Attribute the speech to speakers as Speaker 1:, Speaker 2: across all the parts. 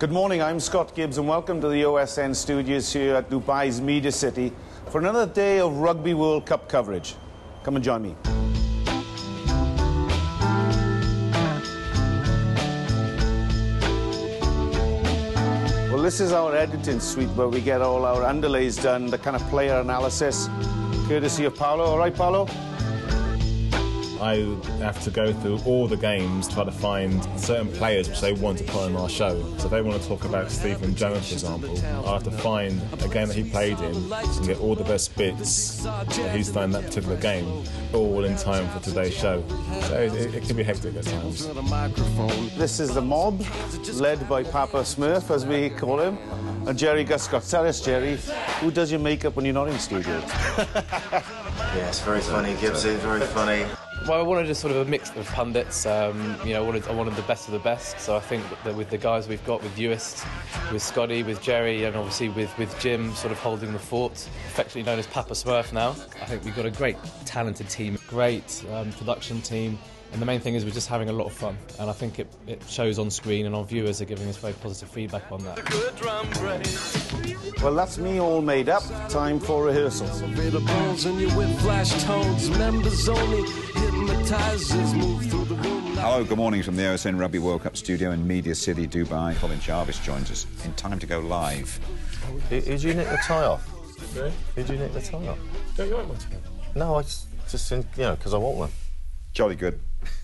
Speaker 1: Good morning, I'm Scott Gibbs and welcome to the OSN studios here at Dubai's Media City for another day of Rugby World Cup coverage. Come and join me. Well, this is our editing suite where we get all our underlays done, the kind of player analysis, courtesy of Paolo. All right, Paolo?
Speaker 2: I have to go through all the games, try to find certain players which they want to put on our show. So if they want to talk about Stephen Jones, for example, I have to find a game that he played in and get all the best bits that he's done in that particular game, all in time for today's show. So it can be hectic at times.
Speaker 1: This is the mob, led by Papa Smurf, as we call him, and Jerry Guscott. Tell us, Jerry, who does your makeup when you're not in studio?
Speaker 3: Yes, very funny, Gibbsy, very funny.
Speaker 4: Well, I wanted just sort of a mix of pundits. You know, I wanted the best of the best. So I think that with the guys we've got, with Uist, with Scotty, with Jerry, and obviously with Jim sort of holding the fort, affectionately known as Papa Smurf now, I think we've got a great, talented team, great production team. And the main thing is we're just having a lot of fun. And I think it shows on screen, and our viewers are giving us very positive feedback on that.
Speaker 1: Well, that's me all made up. Time for rehearsals.
Speaker 5: Hello, good morning from the OSN Rugby World Cup studio in Media City, Dubai. Colin Jarvis joins us in time to go live.
Speaker 3: Did you nick the tie off?
Speaker 2: Really?
Speaker 3: Did you nick the tie off?
Speaker 2: Don't you like my tie?
Speaker 3: No, I just you know, because I want one.
Speaker 5: Jolly good.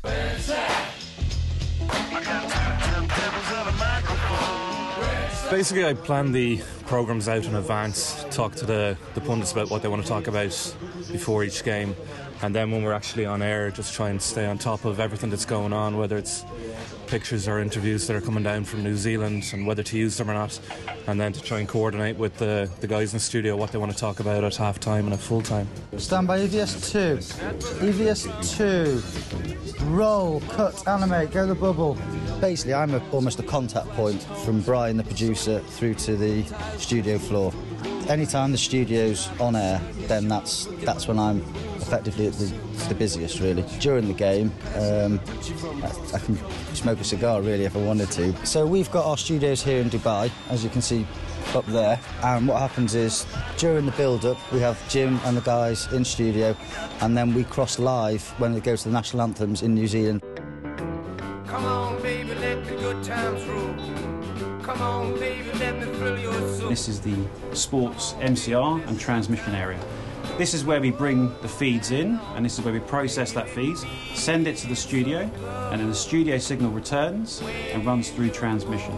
Speaker 6: Basically, I plan the programmes out in advance, talk to the pundits about what they want to talk about before each game, and then when we're actually on air, just try and stay on top of everything that's going on, whether it's pictures or interviews that are coming down from New Zealand and whether to use them or not, and then to try and coordinate with the guys in the studio what they want to talk about at half-time and at full-time.
Speaker 7: Stand by EVS 2. EVS 2. Roll, cut, animate, go the bubble. Basically, I'm almost a contact point from Brian, the producer, through to the studio floor. Anytime the studio's on air, then that's when I'm effectively at the busiest, really. During the game, I can smoke a cigar, really, if I wanted to. So we've got our studios here in Dubai, as you can see up there, and what happens is, during the build-up, we have Jim and the guys in studio, and then we cross live when it goes to the national anthems in New Zealand.
Speaker 8: Come on, baby, let the good times roll. Come on, baby, let me thrill your soul.
Speaker 9: This is the sports MCR and transmission area. This is where we bring the feeds in, and this is where we process that feed, send it to the studio, and then the studio signal returns and runs through transmission.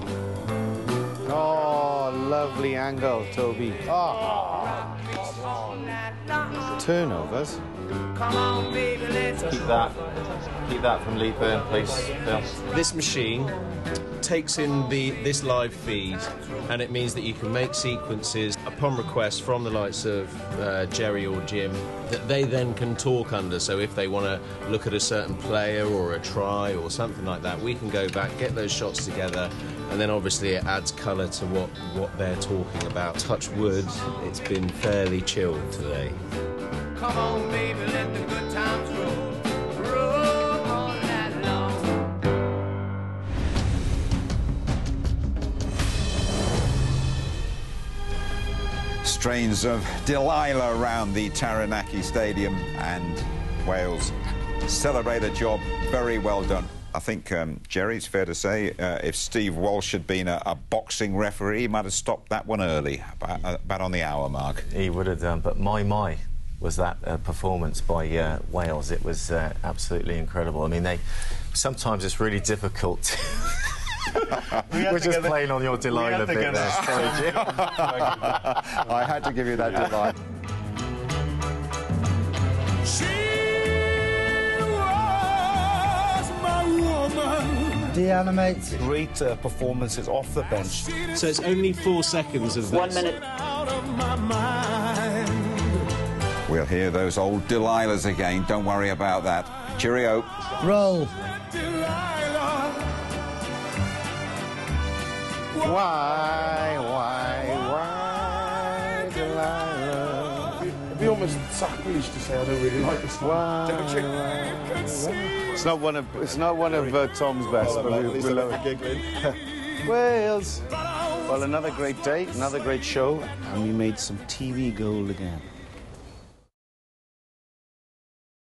Speaker 1: Oh, lovely angle, Toby. Oh. Turnovers.
Speaker 8: Come on, baby, let's
Speaker 3: Keep that from leaping, please, Phil.
Speaker 10: This machine takes in this live feed, and it means that you can make sequences upon request from the likes of Jerry or Jim that they then can talk under. So if they want to look at a certain player or a try or something like that, we can go back, get those shots together, and then obviously it adds colour to what they're talking about. Touch wood, it's been fairly chilled today.
Speaker 8: come on, baby, let the good times roll. Roll all night long.
Speaker 5: Strains of Delilah around the Taranaki Stadium, and Wales celebrate a job very well done. I think, Jerry, it's fair to say, if Steve Walsh had been a boxing referee, he might have stopped that one early, about on the hour mark.
Speaker 3: He would have done, but my was that performance by Wales. It was absolutely incredible. I mean, sometimes it's really difficult. We're just playing on your Delilah bit there. Sorry, Jim.
Speaker 5: I had to give you that delight.
Speaker 7: Deanimate.
Speaker 1: Great performances off the bench.
Speaker 10: So it's only 4 seconds of this.
Speaker 8: 1 minute.
Speaker 5: We'll hear those old Delilahs again. Don't worry about that. Cheerio.
Speaker 7: Roll.
Speaker 1: Why, Delilah?
Speaker 11: It'd be almost sacrilege to say I don't really like this one. Don't you?
Speaker 1: It's not one of Tom's best, but we love it. Wales! Well, another great day, another great show, and we made some TV gold again.